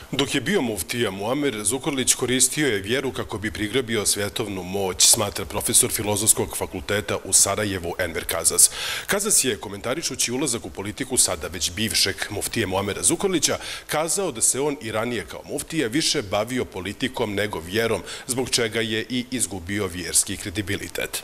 Dok je bio muftija, Muamer Zukorlić koristio je vjeru kako bi prigrabio svjetovnu moć, smatra profesor Filozofskog fakulteta u Sarajevu Enver Kazas. Kazas je, komentarišući ulazak u politiku sada već bivšeg muftije Muamera Zukorlića, kazao da se on i ranije kao muftija više bavio politikom nego vjerom, zbog čega je i izgubio vjerski kredibilitet.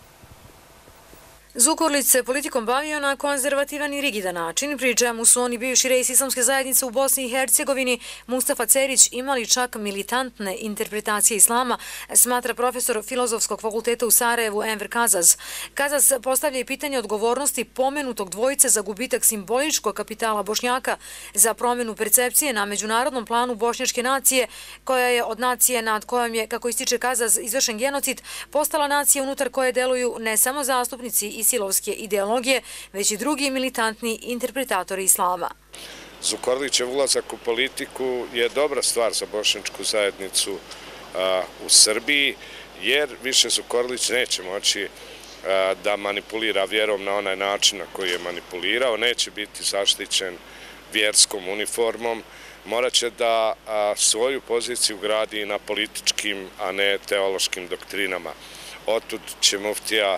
Zukorlić se politikom bavio na konzervativan i rigidan način, pri čemu su oni bivši reis islamske zajednice u Bosni i Hercegovini, Mustafa Cerić, imali čak militantne interpretacije islama, smatra profesor Filozofskog fakulteta u Sarajevu Enver Kazas. Kazas postavlja i pitanje odgovornosti pomenutog dvojice za gubitak simboličkog kapitala Bošnjaka, za promjenu percepcije na međunarodnom planu bošnjačke nacije, koja je od nacije nad kojom je, kako ističe Kazas, izvršen genocid, postala nacija unutar koje deluju ne samo zastupnici silovske ideologije, već i drugi militantni interpretatori islama. Zukorlićev ulazak u politiku je dobra stvar za bošnjačku zajednicu u Srbiji, jer više Zukorlić neće moći da manipulira vjerom na onaj način na koji je manipulirao, neće biti zaštićen vjerskom uniformom, morat će da svoju poziciju gradi na političkim, a ne teološkim doktrinama. Otud će muftija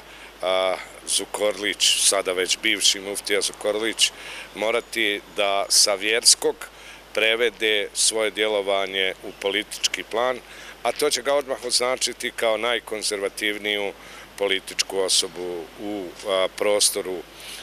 Zukorlić, sada već bivši muftija Zukorlić, morati da sa vjerskog prevede svoje djelovanje u politički plan, a to će ga odmah označiti kao najkonzervativniju političku osobu u prostoru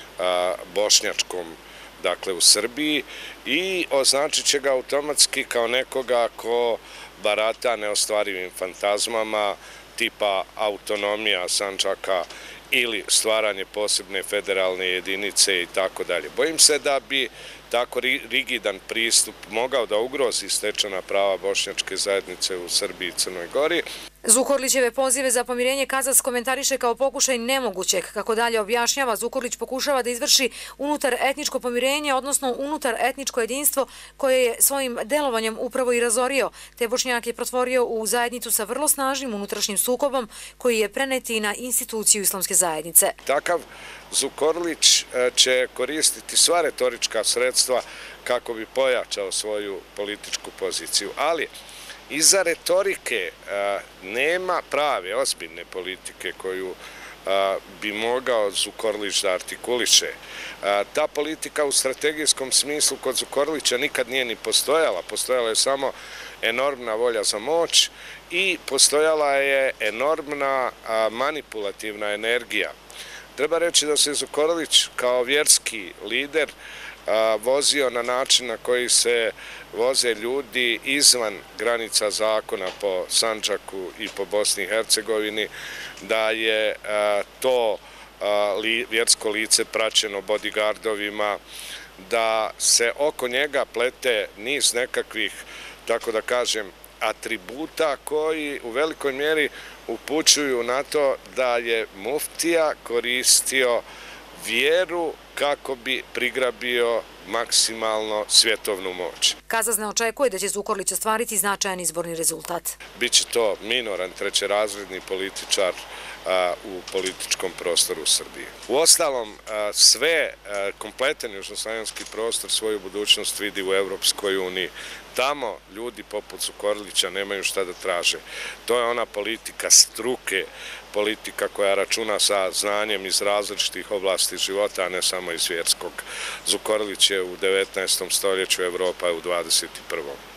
bošnjačkom, dakle u Srbiji, i označit će ga automatski kao nekoga ko barata neostvarivim fantazmama tipa autonomija Sandžaka ili stvaranje posebne federalne jedinice i tako dalje. Bojim se da bi tako rigidan pristup mogao da ugrozi stečena prava bošnjačke zajednice u Srbiji i Crnoj Gori. Zukorlićeve pozive za pomirenje Kazas komentariše kao pokušaj nemogućeg. Kako dalje objašnjava, Zukorlić pokušava da izvrši unutar etničko pomirenje, odnosno unutar etničko jedinstvo koje je svojim delovanjem upravo i razorio, te Bošnjake pretvorio u zajednicu sa vrlo snažnim unutrašnjim sukobom koji je preneti na instituciju islamske zajednice. Takav Zukorlić će koristiti sva retorička sredstva kako bi pojačao svoju političku poziciju, ali iza retorike nema prave, ozbiljne politike koju bi mogao Zukorlić da artikuliše. Ta politika u strategijskom smislu kod Zukorlića nikad nije ni postojala. Postojala je samo enormna volja za moć i postojala je enormna manipulativna energija. Treba reći da se Zukorlić kao vjerski lider vozio na način na koji se voze ljudi izvan granica zakona po Sandžaku i po Bosni i Hercegovini, da je to vjersko lice praćeno bodyguardovima, da se oko njega plete niz nekakvih, tako da kažem, atributa koji u velikoj mjeri upućuju na to da je muftija koristio vjeru kako bi prigrabio maksimalno svjetovnu moć. Kazas ne očekuje da će Zukorlić ostvariti značajan izborni rezultat. Biće to minoran trećerazredni političar u političkom prostoru u Srbiji. Uostalom, kompletan južnoslavenski prostor svoju budućnost vidi u Evropskoj uniji. Tamo ljudi poput Zukorlića nemaju šta da traže. To je ona politika struke, politika koja računa sa znanjem iz različitih oblasti života, a ne samo iz vjerskog. Zukorlić je u 19. stoljeću, Evropa je u 21.